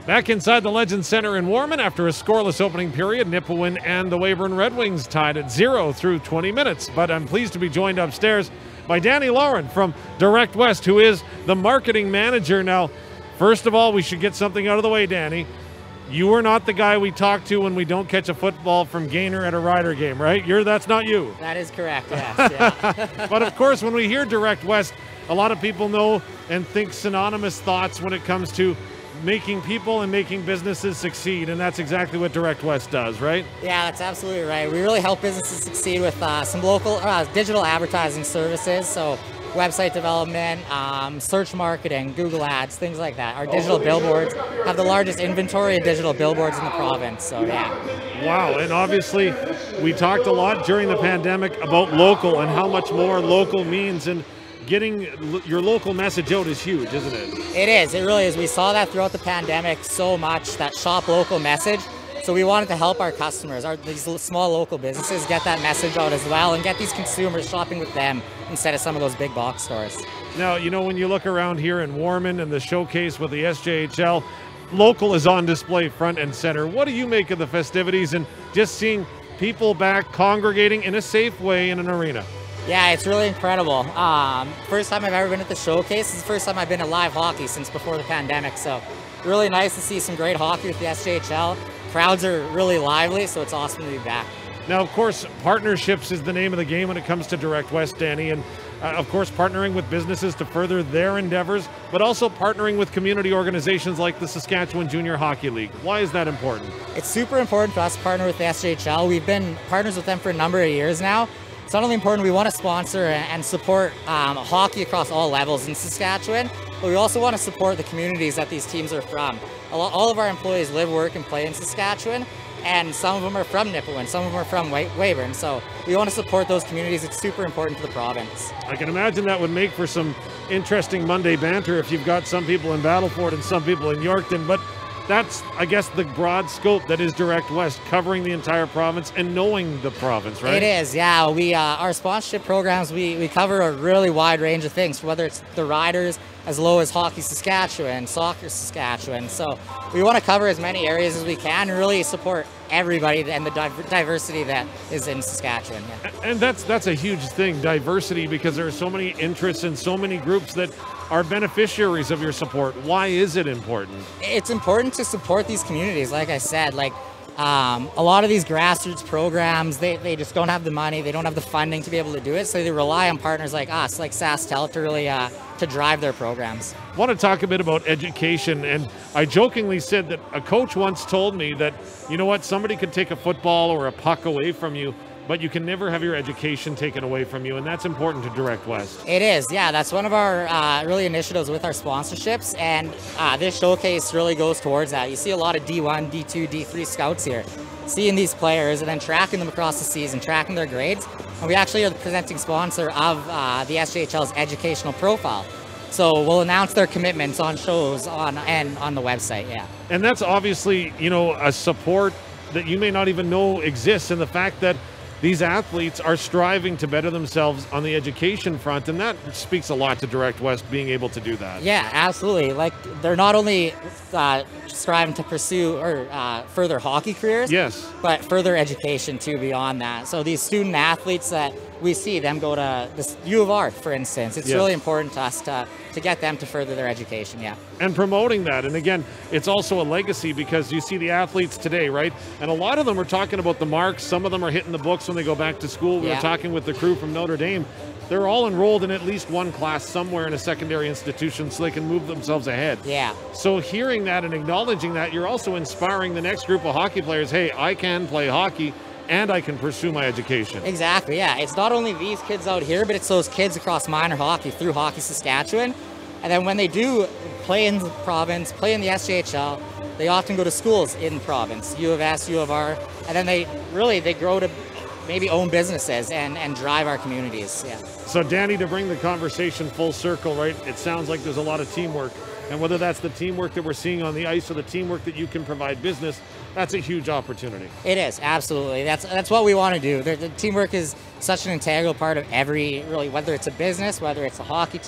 Back inside the Legends Center in Warman after a scoreless opening period, Nipawin and the Weyburn Red Wings tied at 0 through 20 minutes. But I'm pleased to be joined upstairs by Danny Lauren from Directwest, who is the marketing manager. Now, first of all, we should get something out of the way, Danny. You are not the guy we talk to when we don't catch a football from Gaynor at a Rider game, right? That's not you. That is correct, yes. Yeah. But of course, when we hear Directwest, a lot of people know and think synonymous thoughts when it comes to making people and making businesses succeed, and that's exactly what Directwest does, right? Yeah, that's absolutely right. We really help businesses succeed with some local digital advertising services, so website development, search marketing, Google Ads, things like that. Our digital billboards have the largest inventory of digital billboards in the province, so yeah. Wow, and obviously we talked a lot during the pandemic about local and how much more local means, and getting your local message out is huge, isn't it? It is. It really is. We saw that throughout the pandemic so much, that shop local message. So we wanted to help our customers, these small local businesses, get that message out as well and get these consumers shopping with them instead of some of those big box stores. Now, you know, when you look around here in Warman and the showcase with the SJHL, local is on display front and center. What do you make of the festivities and just seeing people back congregating in a safe way in an arena? Yeah, it's really incredible. First time I've ever been at the showcase. It's the first time I've been at live hockey since before the pandemic. So really nice to see some great hockey with the SJHL. Crowds are really lively, so it's awesome to be back. Now, of course, partnerships is the name of the game when it comes to Directwest, Danny, and of course, partnering with businesses to further their endeavors, but also partnering with community organizations like the Saskatchewan Junior Hockey League. Why is that important? It's super important for us to partner with the SJHL. We've been partners with them for a number of years now. It's not only important, we want to sponsor and support hockey across all levels in Saskatchewan, but we also want to support the communities that these teams are from. All of our employees live, work, and play in Saskatchewan, and some of them are from Nipawin, some of them are from Weyburn, so we want to support those communities. It's super important to the province. I can imagine that would make for some interesting Monday banter if you've got some people in Battleford and some people in Yorkton, but that's, I guess, the broad scope that is Directwest, covering the entire province and knowing the province, right? It is, yeah. We our sponsorship programs, we cover a really wide range of things, whether it's the Riders, as low as Hockey Saskatchewan, Soccer Saskatchewan. So we want to cover as many areas as we can and really support everybody and the diversity that is in Saskatchewan. Yeah. And that's a huge thing, diversity, because there are so many interests and so many groups that are beneficiaries of your support. Why is it important? It's important to support these communities, like I said. Like a lot of these grassroots programs, they just don't have the money, they don't have the funding to be able to do it, so they rely on partners like us, like SaskTel, to really to drive their programs. I want to talk a bit about education, and I jokingly said that a coach once told me that, you know what, somebody could take a football or a puck away from you, but you can never have your education taken away from you, and that's important to Directwest. It is, yeah. That's one of our really initiatives with our sponsorships, and this showcase really goes towards that. You see a lot of D1, D2, D3 scouts here, seeing these players and then tracking them across the season, tracking their grades, and we actually are the presenting sponsor of the SJHL's educational profile. So we'll announce their commitments on shows and on the website, yeah. And that's obviously, you know, a support that you may not even know exists, in the fact that these athletes are striving to better themselves on the education front, and that speaks a lot to Directwest being able to do that. Yeah, absolutely. Like, they're not only striving to pursue or further hockey careers, yes, but further education too beyond that. So these student athletes that we see them go to this U of R, for instance, it's really important to us to get them to further their education, yeah. And promoting that. And again, it's also a legacy, because you see the athletes today, right? And a lot of them are talking about the marks. Some of them are hitting the books when they go back to school. We were talking with the crew from Notre Dame. They're all enrolled in at least one class somewhere in a secondary institution so they can move themselves ahead. Yeah. So hearing that and acknowledging that, you're also inspiring the next group of hockey players. Hey, I can play hockey and I can pursue my education. Exactly, yeah. It's not only these kids out here, but it's those kids across minor hockey through Hockey Saskatchewan. And then when they do play in the province, play in the SJHL, they often go to schools in the province, U of S, U of R, and then they grow to maybe own businesses and drive our communities, yeah. So Danny, to bring the conversation full circle, right, it sounds like there's a lot of teamwork. And whether that's the teamwork that we're seeing on the ice or the teamwork that you can provide business, that's a huge opportunity. It is, absolutely. That's what we want to do. The teamwork is such an integral part of every, really, whether it's a business, whether it's a hockey team,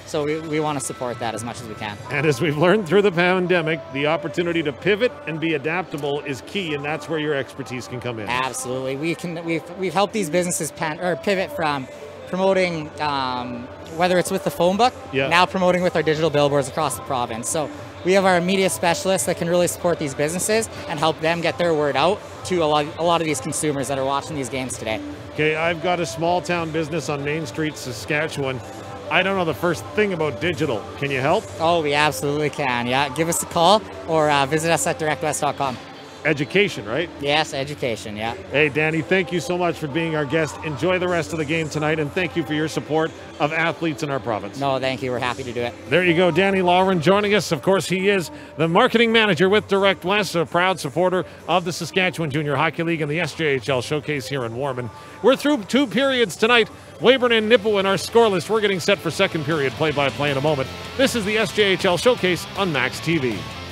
So we want to support that as much as we can. And as we've learned through the pandemic, the opportunity to pivot and be adaptable is key, and that's where your expertise can come in. Absolutely. We've helped these businesses pivot from promoting, whether it's with the phone book, now promoting with our digital billboards across the province. So we have our media specialists that can really support these businesses and help them get their word out to a lot of these consumers that are watching these games today. Okay, I've got a small town business on Main Street, Saskatchewan. I don't know the first thing about digital. Can you help? Oh, we absolutely can. Yeah, give us a call or visit us at directwest.com. Education, right? Yes, education, yeah. Hey, Danny, thank you so much for being our guest. Enjoy the rest of the game tonight, and thank you for your support of athletes in our province. No, thank you. We're happy to do it. There you go, Danny Lauren joining us. Of course, he is the marketing manager with Directwest, a proud supporter of the Saskatchewan Junior Hockey League and the SJHL Showcase here in Warman. We're through 2 periods tonight. Weyburn and Nipawin are scoreless. We're getting set for second period play-by-play in a moment. This is the SJHL Showcase on maxTV.